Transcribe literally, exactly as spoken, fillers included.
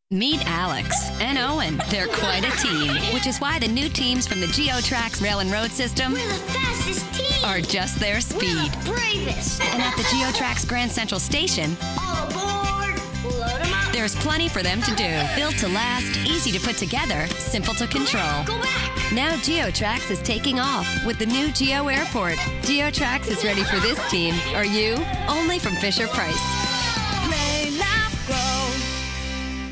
Meet Alex and Owen. They're quite a team, which is why the new teams from the GeoTrax rail and road system We're the fastest team. are just their speed. We're the bravest. And at the GeoTrax Grand Central Station, All aboard. Load 'em up. there's plenty for them to do. Built to last, easy to put together, simple to control. Go back. Now GeoTrax is taking off with the new Geo Airport. GeoTrax is ready for this team. Are you? Only from Fisher Price.